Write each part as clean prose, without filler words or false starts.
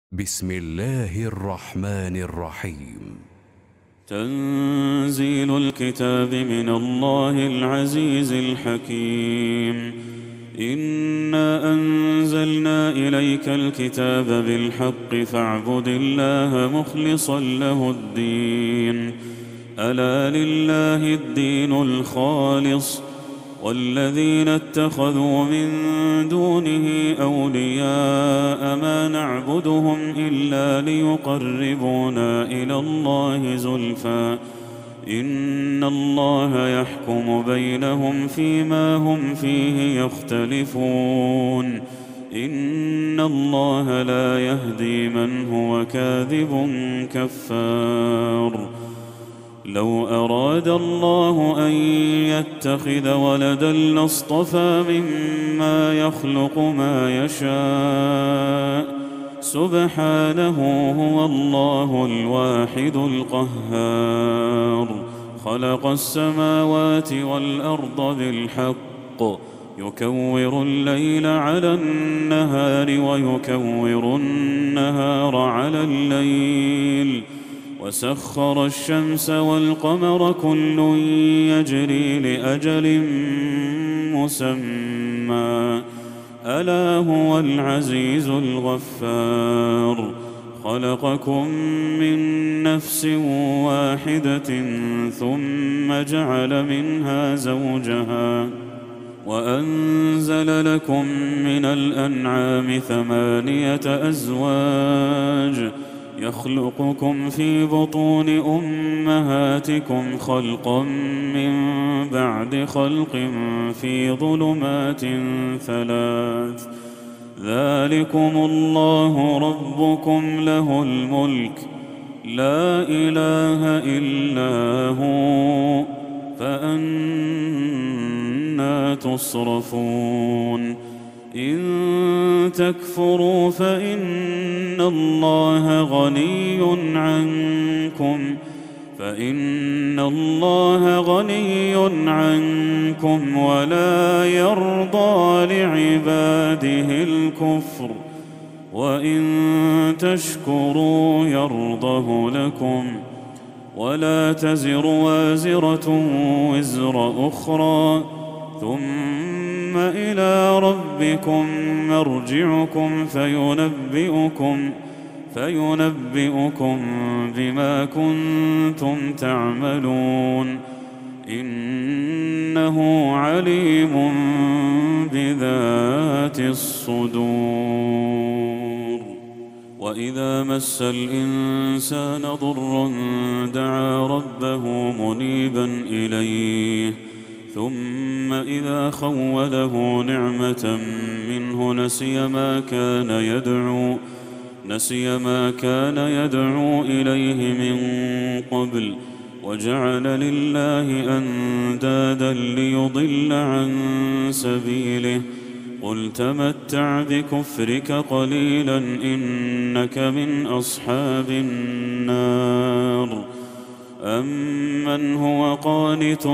بسم الله الرحمن الرحيم. تنزيل الكتاب من الله العزيز الحكيم. إنا أنزلنا إليك الكتاب بالحق فاعبد الله مخلصا له الدين. ألا لله الدين الخالص والذين اتخذوا من دونه أولياء ما نعبدهم إلا ليقربونا إلى الله زلفى إن الله يحكم بينهم فيما هم فيه يختلفون. إن الله لا يهدي من هو كاذب كفار. لو أراد الله أن يتخذ ولدا لاصطفى مما يخلق ما يشاء سبحانه هو الله الواحد القهار. خلق السماوات والأرض بالحق يكور الليل على النهار ويكور النهار على الليل وسخر الشمس والقمر كل يجري لأجل مسمى ألا هو العزيز الغفار. خلقكم من نفس واحدة ثم جعل منها زوجها وأنزل لكم من الأنعام 8 أزواج يخلقكم في بطون أمهاتكم خلقا من بعد خلق في ظلمات 3. ذلكم الله ربكم له الملك لا إله إلا هو فأنى تصرفون. إن تكفروا فإن الله غني عنكم ولا يرضى لعباده الكفر وإن تشكروا يرضه لكم ولا تزر وازرة وزر أخرى ثم إلى ربكم مرجعكم فينبئكم بما كنتم تعملون. إنه عليم بذات الصدور. وإذا مس الإنسان ضر دعا ربه منيبا إليه ثم إذا خوله نعمة منه نسي ما كان يدعو إليه من قبل وجعل لله أندادا ليضل عن سبيله. قل تمتع بكفرك قليلا إنك من أصحاب النار. أمن هو قانت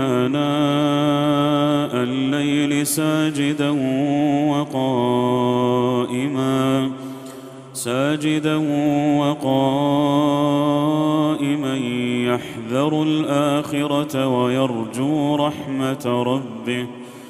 آناء الليل ساجدا وقائما يحذر الآخرة ويرجو رحمة ربه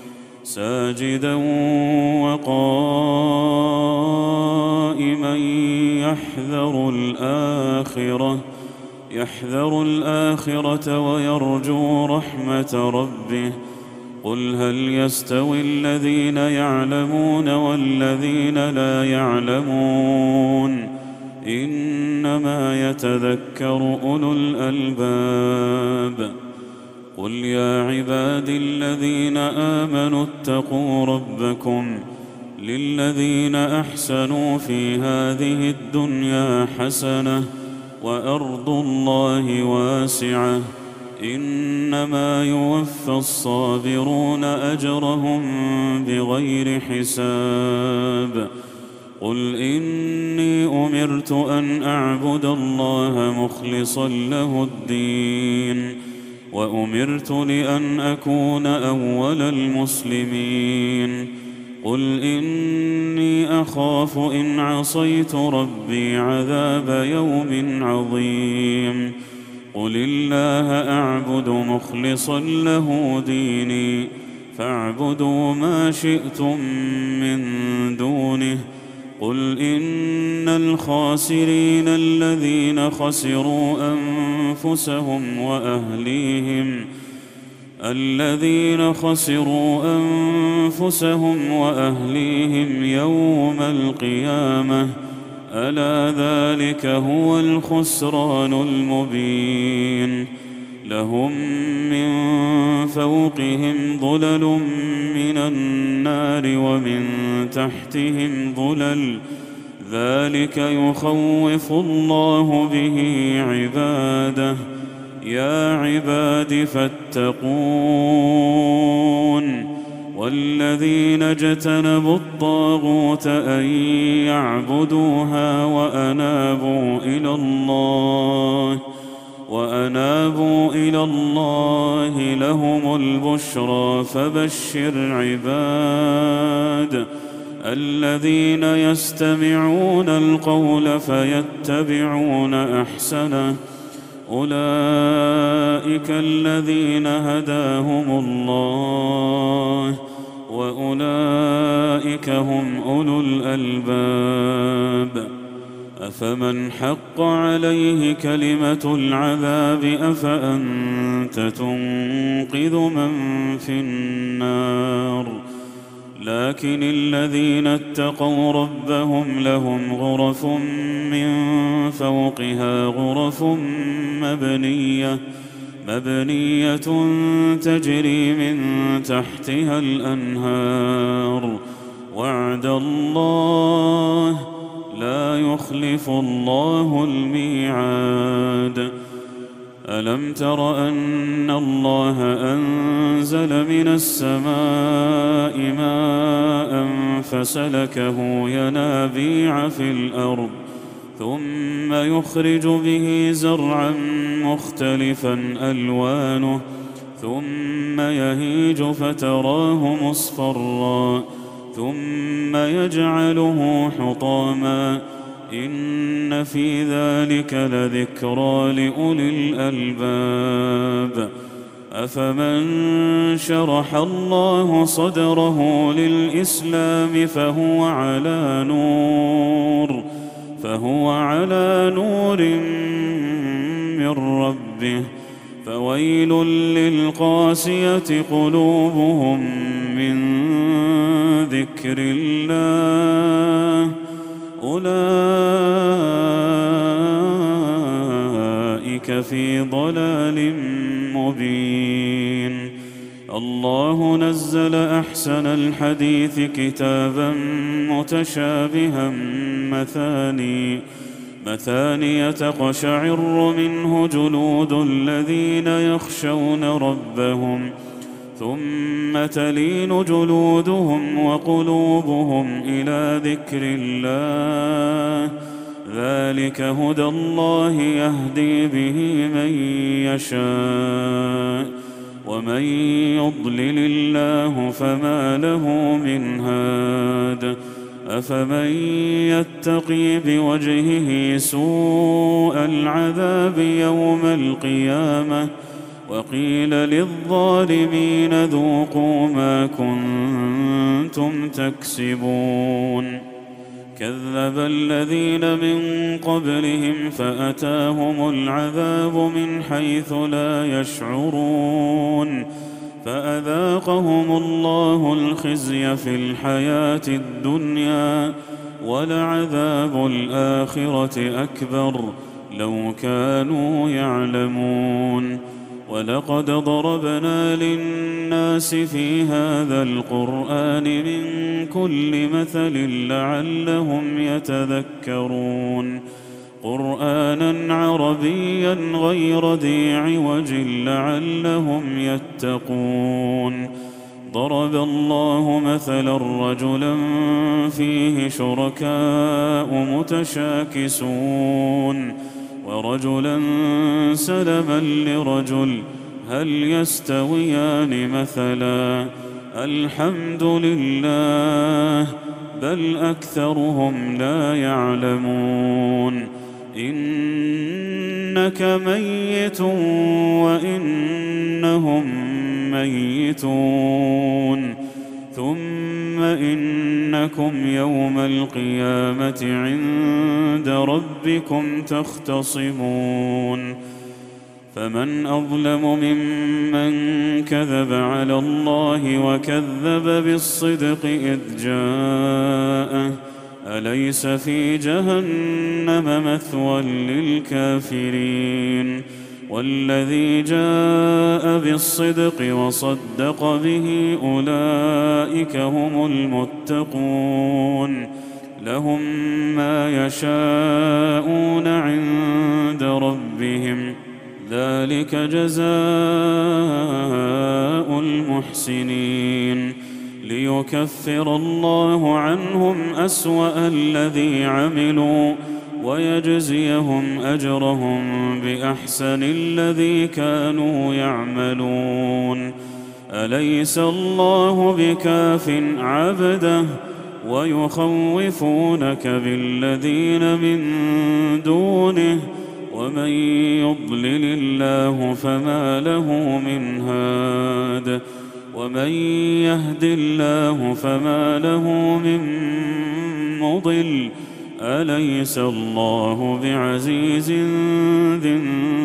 يحذر الآخرة ويرجو رحمة ربه. قل هل يستوي الذين يعلمون والذين لا يعلمون إنما يتذكر أولو الألباب. قل يا عبادي الذين آمنوا اتقوا ربكم للذين أحسنوا في هذه الدنيا حسنة وأرض الله واسعة إنما يوفى الصابرون أجرهم بغير حساب. قل إني أمرت أن أعبد الله مخلصا له الدين وأمرت لأن أكون أول المسلمين. قل إني أخاف إن عصيت ربي عذاب يوم عظيم قل الله أعبد مخلصا له ديني فاعبدوا ما شئتم من دونه قل إن الخاسرين الذين خسروا أنفسهم وأهليهم يوم القيامة ألا ذلك هو الخسران المبين لهم من فوقهم ظلل من النار ومن تحتهم ظلل ذلك يخوف الله به عباده يا عباد فاتقون والذين اجتنبوا الطاغوت أن يعبدوها وأنابوا إلى الله لهم البشرى فبشر عباد الذين يستمعون القول فيتبعون أحسنه أولئك الذين هداهم الله وأولئك هم أولو الألباب أفمن حق عليه كلمة العذاب أفأنت تنقذ من في النار لكن الذين اتقوا ربهم لهم غرف من فوقها غرف مبنية تجري من تحتها الأنهار وعد الله لا يخلف الله الميعاد ألم تر أن الله أنزل من السماء ماء فسلكه ينابيع في الأرض ثم يخرج به زرعا مختلفا ألوانه ثم يهيج فتراه مصفرا ثم يجعله حطاما إن في ذلك لذكرى لأولي الألباب أفمن شرح الله صدره للإسلام فهو على نور من ربه فويل للقاسية قلوبهم من ذكر الله أولئك في ضلال مبين الله نزل أحسن الحديث كتابا متشابها مثانية تقشعر منه جلود الذين يخشون ربهم ثم تلين جلودهم وقلوبهم إلى ذكر الله ذلك هدى الله يهدي به من يشاء ومن يضلل الله فما له من هاد أفمن يتقي بوجهه سوء العذاب يوم القيامة وقيل للظالمين ذوقوا ما كنتم تكسبون كذب الذين من قبلهم فأتاهم العذاب من حيث لا يشعرون فأذاقهم الله الخزي في الحياة الدنيا ولعذاب الآخرة أكبر لو كانوا يعلمون ولقد ضربنا للناس في هذا القرآن من كل مثل لعلهم يتذكرون قرآنا عربيا غير ذي عوج لعلهم يتقون ضرب الله مثلا رجلا فيه شركاء متشاكسون ورجلا سلما لرجل هل يستويان مثلا الحمد لله بل أكثرهم لا يعلمون إنك ميت وإنهم ميتون ثم إنكم يوم القيامة عند ربكم تختصمون فمن أظلم ممن كذب على الله وكذب بالصدق إذ جاءه أليس في جهنم مثوى للكافرين والذي جاء بالصدق وصدق به أولئك هم المتقون لهم ما يشاءون عند ربهم ذلك جزاء المحسنين ليكفر الله عنهم أسوأ الذي عملوا ويجزيهم أجرهم بأحسن الذي كانوا يعملون أليس الله بكاف عبده ويخوفونك بالذين من دونه ومن يضلل الله فما له من هاد ومن يهد الله فما له من مضل أليس الله بعزيز ذي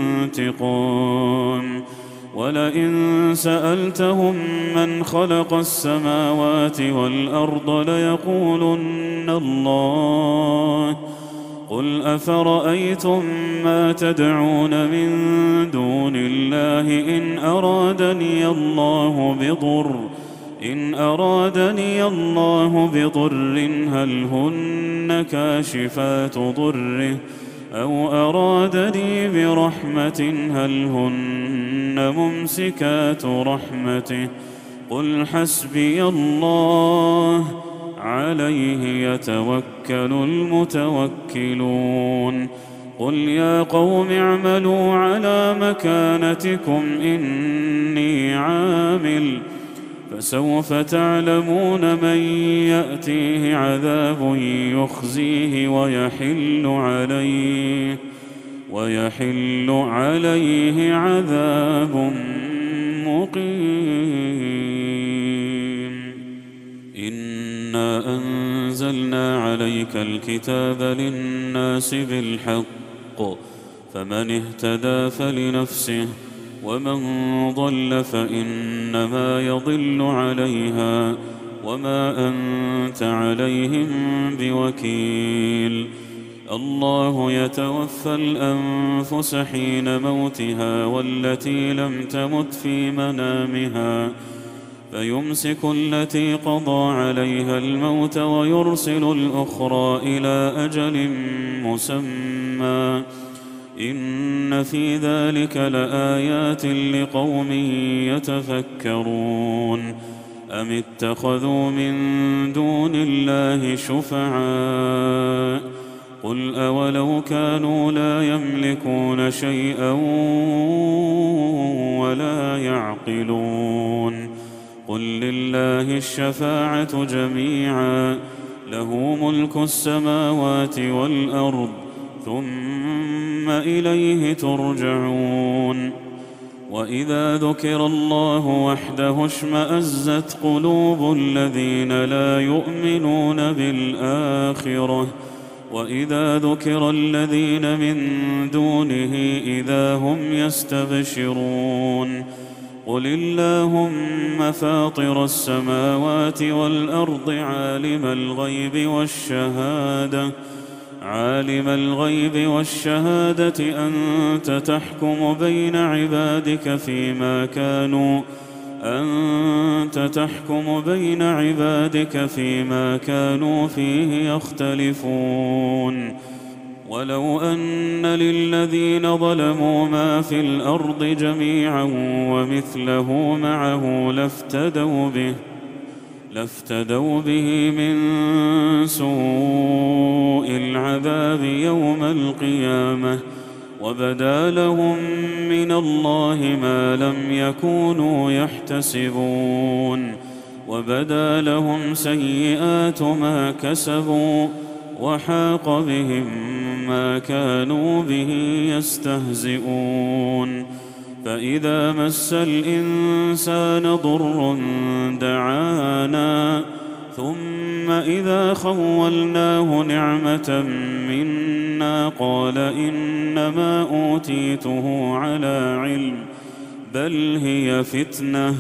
انتقام ولئن سألتهم من خلق السماوات والأرض ليقولن الله قل أفرأيتم ما تدعون من دون الله إن أرادني الله بضر هل هن كاشفات ضره أو أرادني برحمة هل هن ممسكات رحمته قل حسبي الله عليه يتوكل المتوكلون قل يا قوم اعملوا على مكانتكم إني عامل فسوف تعلمون من يأتيه عذاب يخزيه ويحل عليه عذاب مقيم إنا أنزلنا عليك الكتاب للناس بالحق فمن اهتدى فلنفسه ومن ضل فإنما يضل عليها وما أنت عليهم بوكيل الله يتوفى الأنفس حين موتها والتي لم تمت في منامها فيمسك التي قضى عليها الموت ويرسل الأخرى إلى أجل مسمى إن في ذلك لآيات لقوم يتفكرون أم اتخذوا من دون الله شفعاء قل أولو كانوا لا يملكون شيئا ولا يعقلون قل لله الشفاعة جميعا له ملك السماوات والأرض ثم إليه ترجعون وإذا ذكر الله وحده اشمأزت قلوب الذين لا يؤمنون بالآخرة وإذا ذكر الذين من دونه إذا هم يستبشرون قل اللهم فاطر السماوات والأرض عالم الغيب والشهادة أنت تحكم بين عبادك فيما كانوا فيه يختلفون ولو أن للذين ظلموا ما في الأرض جميعا ومثله معه لافتدوا به من سوء العذاب يوم القيامة وبدا لهم من الله ما لم يكونوا يحتسبون وبدا لهم سيئات ما كسبوا وحاق بهم ما كانوا به يستهزئون. فإذا مس الإنسان ضر دعانا ثم إذا خولناه نعمة منا قال إنما أوتيته على علم بل هي فتنة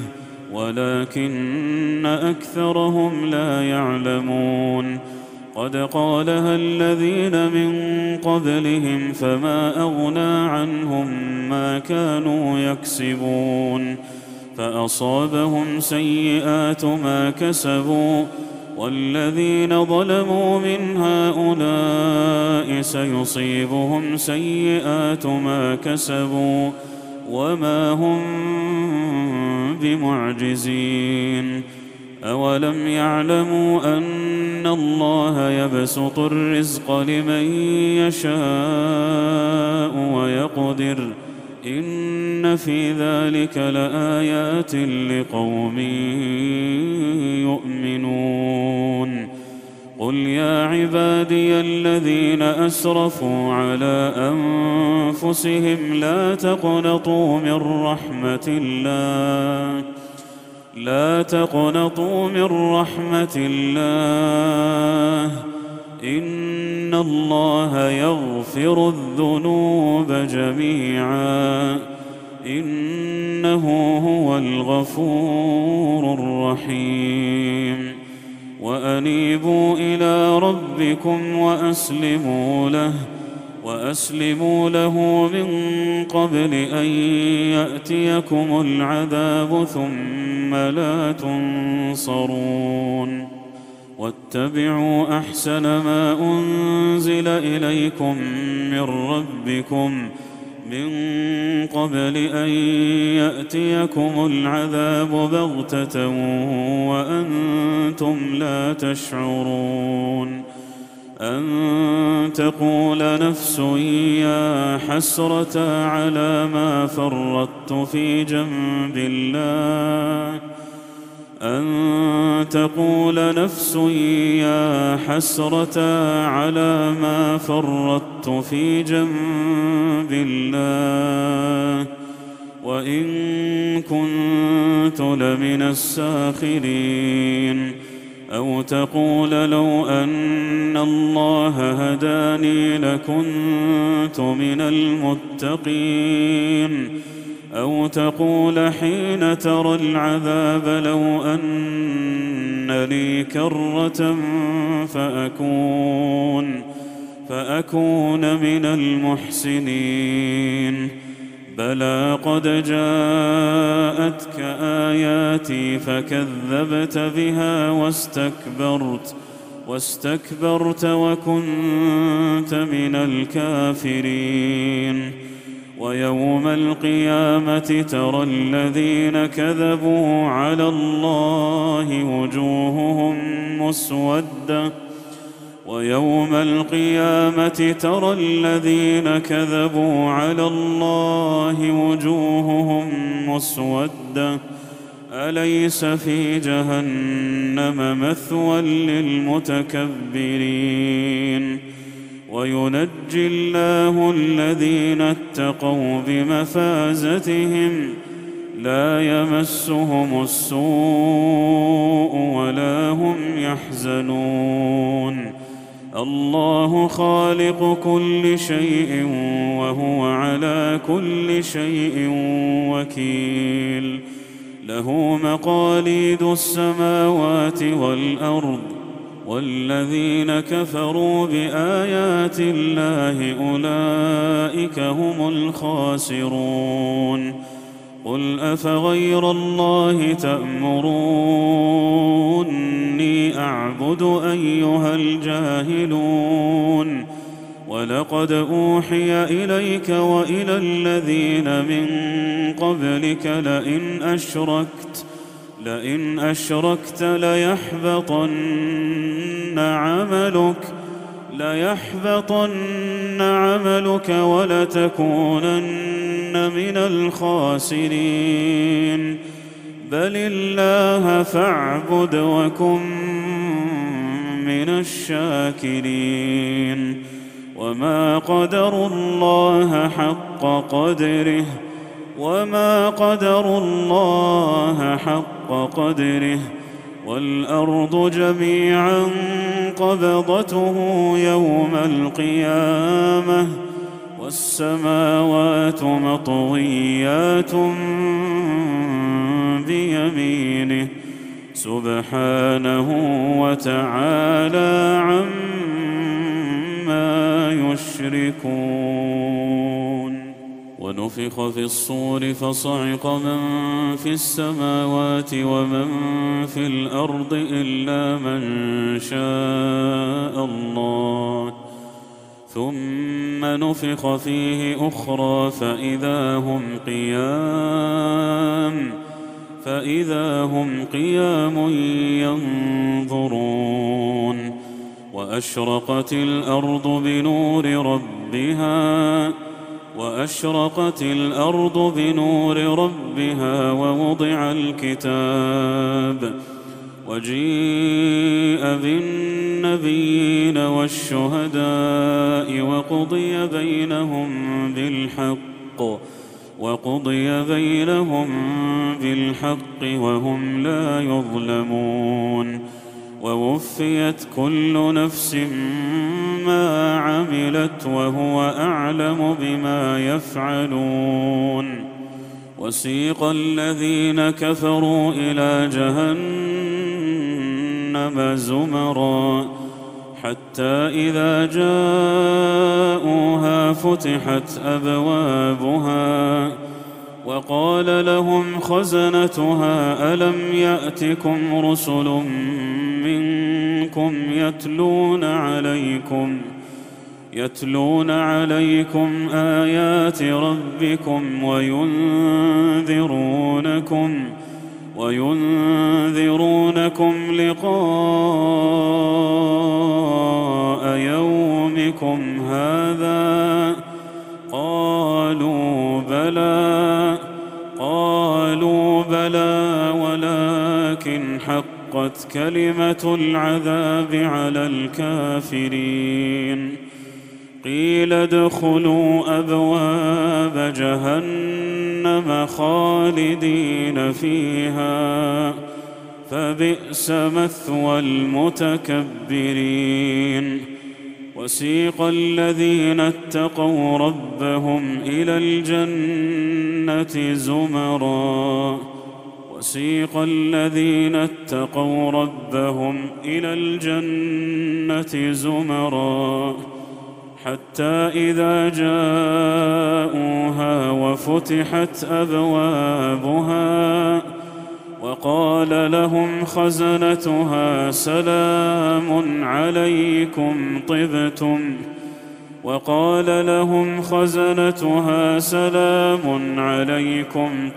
ولكن أكثرهم لا يعلمون. قد قالها الذين من قبلهم فما أغنى عنهم ما كانوا يكسبون فأصابهم سيئات ما كسبوا والذين ظلموا من هؤلاء سيصيبهم سيئات ما كسبوا وما هم بمعجزين. أولم يعلموا أن الله يبسط الرزق لمن يشاء ويقدر إن في ذلك لآيات لقوم يؤمنون. قل يا عبادي الذين أسرفوا على أنفسهم لا تقنطوا من رحمة الله إن الله يغفر الذنوب جميعا إنه هو الغفور الرحيم. وأنيبوا إلى ربكم وأسلموا له من قبل أن يأتيكم العذاب ثم لا تنصرون. واتبعوا أحسن ما أنزل إليكم من ربكم من قبل أن يأتيكم العذاب بغتة وأنتم لا تشعرون. أن تقول نفس يا حسرة على ما فرطت في جنب الله أن تقول نفس يا حسرة على ما فرطت في جنب الله وإن كنت لمن الساخرين. أو تقول لو أن الله هداني لكنت من المتقين. أو تقول حين ترى العذاب لو أن لي كرة فأكون من المحسنين. بلى قد جاءتك آياتي فكذبت بها واستكبرت وكنت من الكافرين. ويوم القيامة ترى الذين كذبوا على الله وجوههم مسودة ويوم القيامة ترى الذين كذبوا على الله وجوههم مسودة أليس في جهنم مثوى للمتكبرين. وينجي الله الذين اتقوا بمفازتهم لا يمسهم السوء ولا هم يحزنون. الله خالق كل شيء وهو على كل شيء وكيل. له مقاليد السماوات والأرض والذين كفروا بآيات الله أولئك هم الخاسرون. قل أفغير الله تأمروني أعبد أيها الجاهلون. ولقد أوحي إليك وإلى الذين من قبلك لئن أشركت ليحبطن عملك ولتكونن من الخاسرين. بل الله فاعبد وكن من الشاكرين وما قدروا الله حق قدره والأرض جميعا قبضته يوم القيامة والسماوات مطويات بيمينه سبحانه وتعالى عما يشركون. ونفخ في الصور فصعق من في السماوات ومن في الأرض إلا من شاء الله ثم نفخ فيه أخرى فإذا هم قيام ينظرون. وأشرقت الأرض بنور ربها ووضع الكتاب وجيء بالنبيين والشهداء وقضي بينهم بالحق وهم لا يظلمون. ووفيت كل نفس ما عملت وهو أعلم بما يفعلون. وسيق الذين كفروا إلى جهنم زمرا حتى إذا جاءوها فتحت أبوابها وقال لهم خزنتها ألم يأتكم رسل منكم يتلون عليكم آيات ربكم وينذرونكم لقاء يومكم هذا قالوا بلى ولكن حقت كلمة العذاب على الكافرين. قيل ادخلوا أبواب جهنم خالدين فيها فبئس مثوى المتكبرين. وسيق الذين اتقوا ربهم إلى الجنة زمرا حتى إذا جاءوها وفتحت أبوابها وقال لهم خزنتها سلام عليكم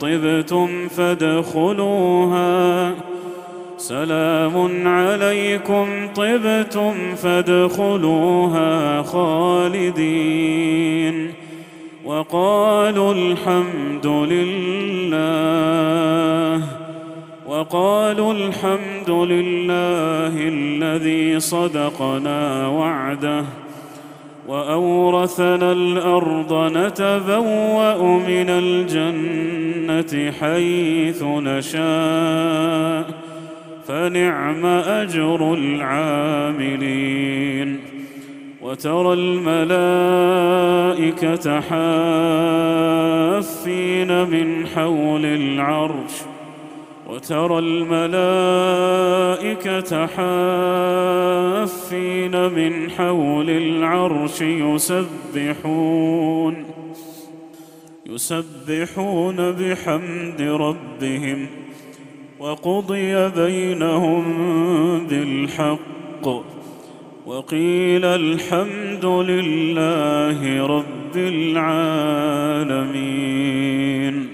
طبتم فادخلوها خالدين. وقالوا الحمد لله الذي صدقنا وعده وأورثنا الأرض نتبوأ من الجنة حيث نشاء فنعم أجر العاملين. وترى الملائكة حافين من حول العرش يسبحون بحمد ربهم وقضي بينهم بالحق وقيل الحمد لله رب العالمين.